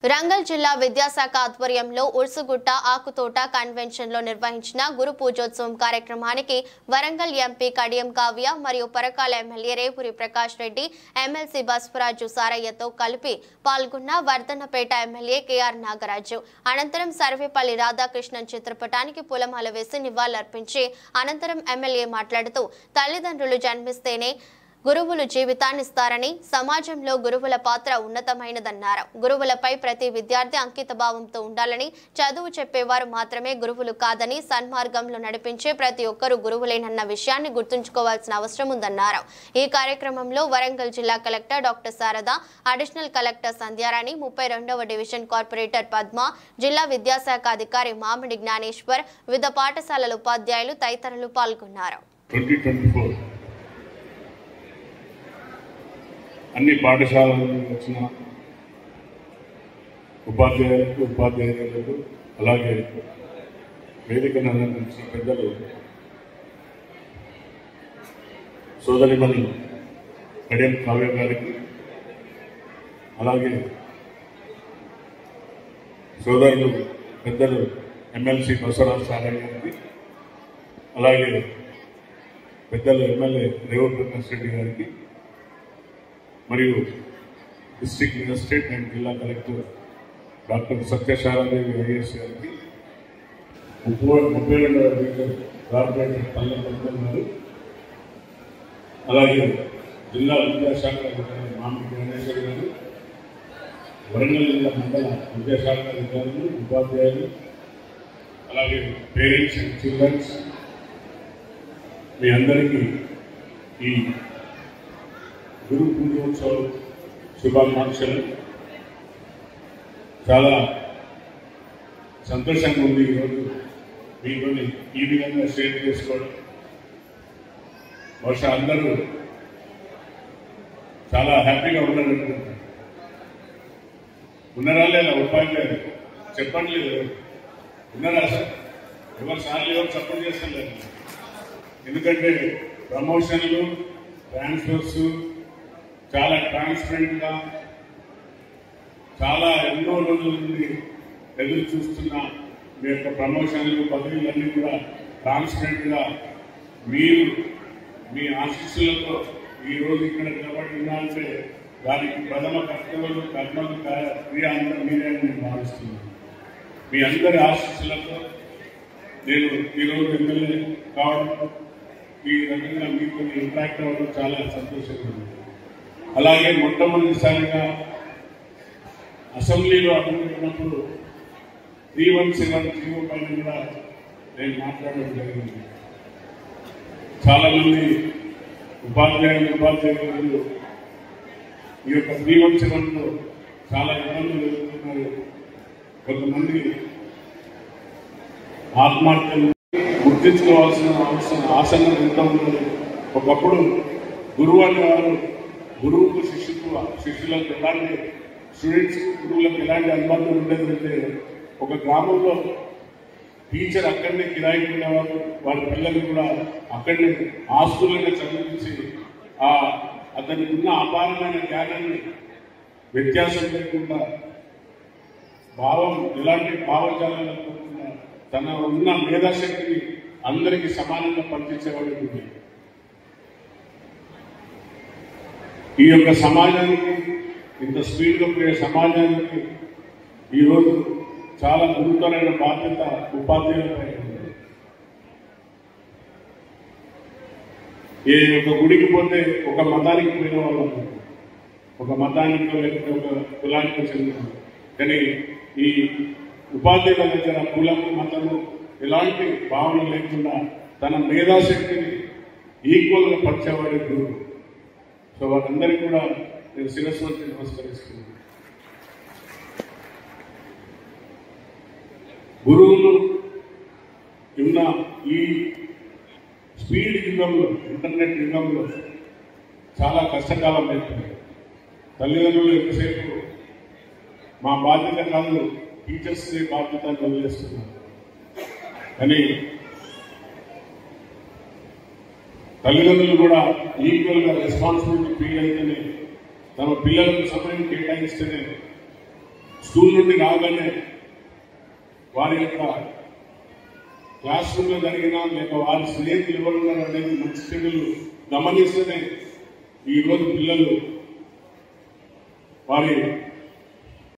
రంగల్ జిల్లా విద్యాశాఖ ఆధ్వర్యంలో ఉర్సుగుట్ట ఆకుతోట కన్వెన్షన్ లో నిర్వహించిన గురు పూజోత్సవం కార్యక్రమానికి వరంగల్ ఎంపీ కడియం కావ్య మరియు పరకాల ఎమ్మెల్యే రేవూరి ప్రకాష్ రెడ్డి ఎమ్మెల్సీ బస్వరాజు సారయ్యతో కలిపి పాల్గొన్న వర్ధన్నపేట ఎమ్మెల్యే కేఆర్ నాగరాజు అనంతరం సర్వేపల్లి రాధాకృష్ణన్ చిత్రపటానికి పూలమాల వేసి నివాళులర్పించి అనంతరం ఎమ్మెల్యే మాట్లాడుతూ తల్లిదండ్రులు జన్మిస్తేనే గురువులు జీవితాన్ని ఇస్తారని సమాజంలో గురువుల పాత్ర ఉన్నతమైనదన్నారు. గురువులపై ప్రతి విద్యార్థి అంకితభావంతో ఉండాలని, చదువు చెప్పేవారు మాత్రమే గురువులు కాదని, సన్మార్గంలో నడిపించే ప్రతి ఒక్కరూ గురువులేనన్న విషయాన్ని గుర్తుంచుకోవాల్సిన అవసరం ఉందన్నారు. ఈ కార్యక్రమంలో వరంగల్ జిల్లా collector doctor Sharada, additional collector Sandhyarani, 32వ డివిజన్ కార్పొరేటర్ పద్మ, జిల్లా విద్యాశాఖ అధికారి మామిడి జ్ఞానేశ్వర్, వివిధ పాఠశాలల ఉపాధ్యాయులు తదితరులు పాల్గొన్నారు. అన్ని పాఠశాలల నుంచి వచ్చిన ఉపాధ్యాయులకు అలాగే వేదికను అలంకరించిన పెద్దలు, సోదరిమణి కడియం కావ్య గారికి, అలాగే సోదరులు పెద్దలు ఎమ్మెల్సీ బస్వరాజు సారయ్య గారికి, అలాగే పెద్దలు ఎమ్మెల్యే రేవూరి ప్రకాష్ రెడ్డి గారికి మరియు డిస్ట్రిక్ట్ మెజిస్ట్రేట్ అండ్ జిల్లా కలెక్టర్ డాక్టర్ సత్యశారాదేవి ఐఏఎస్ గారికి, 32వ డివిజన్ కార్పొరేటర్ పల్లెపల్లి గారు, అలాగే జిల్లా విద్యాశాఖ అధికారి మామిడి జ్ఞానేశ్వర్ గారు, వరంగల్ జిల్లా మండల విద్యాశాఖ అధికారులు, ఉపాధ్యాయులు, అలాగే పేరెంట్స్ అండ్ చిల్డ్రన్స్, మీ అందరికీ ఈ గురు పూజోత్సవ శుభాకాంక్షలు. చాలా సంతోషంగా ఉంది ఈరోజు మీతో ఈ విధంగా షేర్ చేసుకోవడం. బహుశా అందరూ చాలా హ్యాపీగా ఉన్నారనుకుంటున్నారు. ఉన్నారా లేదా ఉపాధ్యాయులు? చెప్పండి, ఉన్నారా సార్? ఎవరు సార్లు ఎవరు సపోర్ట్ చేస్తలేదు. ఎందుకంటే ప్రమోషన్లు, ట్రాన్స్ఫర్స్ చాలా ట్రాన్స్పరెంట్గా, చాలా ఎన్నో రోజుల నుండి ఎదురు చూస్తున్న మీ యొక్క ప్రమోషన్లు, పదవులన్నీ కూడా ట్రాన్స్పరెంట్గా మీరు మీ ఆశీస్సులతో ఈరోజు ఇక్కడ నిలబడి ఉన్నారంటే దానికి ప్రథమ కర్తవ్యులు, కర్మలు, క్రియ అంతా మీరే నేను భావిస్తున్నాను. మీ అందరి ఆశీస్సులతో నేను ఈరోజు ఎమ్మెల్యే కావడం, ఈ రకంగా మీతో ఇంపాక్ట్ అవ్వడం చాలా సంతోషంగా ఉంది. అలాగే మొట్టమొదటిసారిగా అసెంబ్లీలో అడుగుతున్నప్పుడు 317 జీవో పైన కూడా నేను మాట్లాడడం జరిగింది. చాలామంది ఉపాధ్యాయులు ఈ యొక్క 317లో చాలా ఇబ్బందులు ఎదుర్కొన్నారు. కొంతమంది ఆత్మహత్యలు గుర్తించుకోవాల్సిన అవసరం ఆసనం ఎంత ఉన్నది. ఒకప్పుడు గురువు అనేవారు గురువుకు శిష్యులకు ఎలాంటి స్టూడెంట్స్ గురువులకు ఎలాంటి అనుబంధం ఉండేదంటే, ఒక గ్రామంలో టీచర్ అక్కడనే కిరాయికి ఉండేవారు, వారి పిల్లలు కూడా అక్కడనే ఆస్తులనే చదివించి అతనికి ఉన్న అపారమైన జ్ఞానాన్ని వ్యత్యాసం లేకుండా, ఎలాంటి భావజాలం లేకుండా తన ఉన్న మేధాశక్తిని అందరికీ సమానంగా పంపించేవాడు. ఈ యొక్క సమాజానికి, ఇంత స్పీడ్గా పోయే సమాజానికి ఈరోజు చాలా గురుతరమైన బాధ్యత ఉపాధ్యాయులపై ఉంది. ఏ ఒక గుడికి పోతే ఒక మతానికి పోయిన వాళ్ళు, ఒక మతానికో లేకపోతే ఒక కులానికో చెందిన, కానీ ఈ ఉపాధ్యాయుల దగ్గర కులము, మతము ఎలాంటి భావన లేకుండా తన మేధాశక్తిని ఈక్వల్గా పరిచేవాడే గురువు. సో వాళ్ళందరికీ కూడా నేను శిరస్సు వచ్చి నమస్కరిస్తున్నాను. గురువులు ఉన్న ఈ స్పీడ్ యుగంలో, ఇంటర్నెట్ యుగంలో చాలా కష్టకాలం అవుతుంది. తల్లిదండ్రులు ఎంతసేపు మా బాధ్యత కాదు, టీచర్స్ బాధ్యత వదిలేస్తున్నారు. కానీ తల్లిదండ్రులు కూడా ఈక్వల్గా రెస్పాన్సిబిలిటీ ఫీల్ అయితేనే, తమ పిల్లలకు సమయం కేటాయిస్తేనే స్కూల్ నుండి రాగానే వారి యొక్క క్లాస్ రూమ్ లో జరిగినా లేక వారి స్నేహితులు ఎవరు ఉన్నారు అనేది మంచి చెడులు గమనిస్తేనే ఈ రోజు పిల్లలు వారి